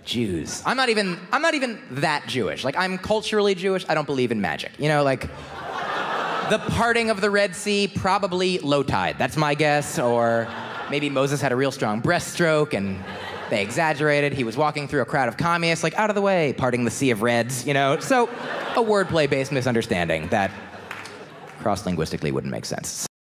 Jews. I'm not even that Jewish. Like, I'm culturally Jewish. I don't believe in magic. You know, like, the parting of the Red Sea, probably low tide. That's my guess. Or maybe Moses had a real strong breaststroke and they exaggerated. He was walking through a crowd of communists, like, out of the way, parting the Sea of Reds, you know? So, a wordplay-based misunderstanding that cross-linguistically wouldn't make sense.